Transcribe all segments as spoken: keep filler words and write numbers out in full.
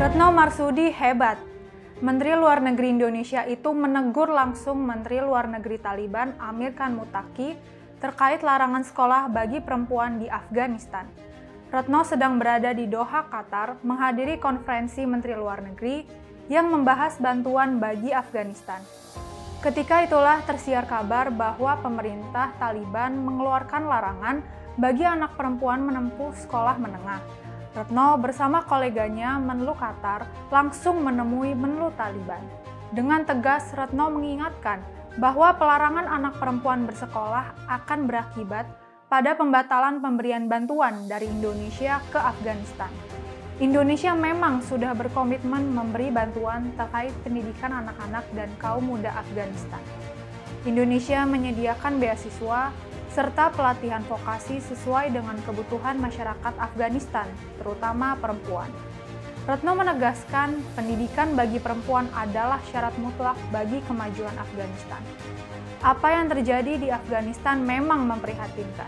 Retno Marsudi hebat. Menteri Luar Negeri Indonesia itu menegur langsung Menteri Luar Negeri Taliban Amir Khan Muttaqi terkait larangan sekolah bagi perempuan di Afghanistan. Retno sedang berada di Doha, Qatar, menghadiri konferensi Menteri Luar Negeri yang membahas bantuan bagi Afghanistan. Ketika itulah tersiar kabar bahwa pemerintah Taliban mengeluarkan larangan bagi anak perempuan menempuh sekolah menengah. Retno bersama koleganya Menlu Qatar langsung menemui Menlu Taliban. Dengan tegas, Retno mengingatkan bahwa pelarangan anak perempuan bersekolah akan berakibat pada pembatalan pemberian bantuan dari Indonesia ke Afghanistan. Indonesia memang sudah berkomitmen memberi bantuan terkait pendidikan anak-anak dan kaum muda Afghanistan. Indonesia menyediakan beasiswa serta pelatihan vokasi sesuai dengan kebutuhan masyarakat Afghanistan, terutama perempuan. Retno menegaskan pendidikan bagi perempuan adalah syarat mutlak bagi kemajuan Afghanistan. Apa yang terjadi di Afghanistan memang memprihatinkan.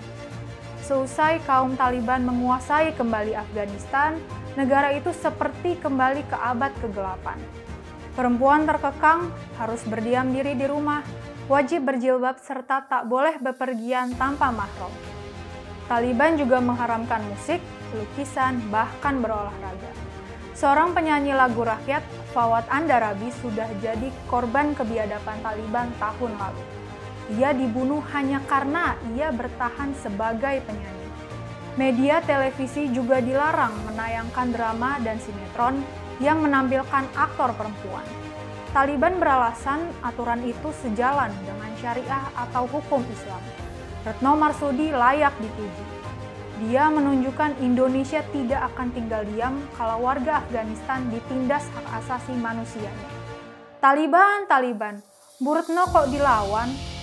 Seusai kaum Taliban menguasai kembali Afghanistan, negara itu seperti kembali ke abad kegelapan. Perempuan terkekang, harus berdiam diri di rumah, wajib berjilbab serta tak boleh bepergian tanpa mahram. Taliban juga mengharamkan musik, lukisan, bahkan berolahraga. Seorang penyanyi lagu rakyat, Fawad Andarabi, sudah jadi korban kebiadaban Taliban tahun lalu. Ia dibunuh hanya karena ia bertahan sebagai penyanyi. Media televisi juga dilarang menayangkan drama dan sinetron yang menampilkan aktor perempuan. Taliban beralasan aturan itu sejalan dengan syariah atau hukum Islam. Retno Marsudi layak dipuji. Dia menunjukkan Indonesia tidak akan tinggal diam kalau warga Afghanistan ditindas hak asasi manusianya. Taliban, Taliban, Bu Retno kok dilawan?